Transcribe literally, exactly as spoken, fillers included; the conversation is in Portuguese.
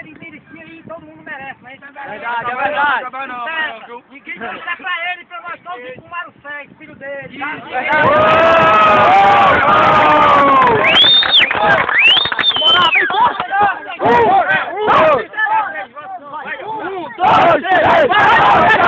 ele merecia e todo mundo merece, mas ele É verdade, é verdade. Então, ninguém vai dar pra ele, pra nós todos e fumar o sangue, filho dele. Tá? Um, dois, três,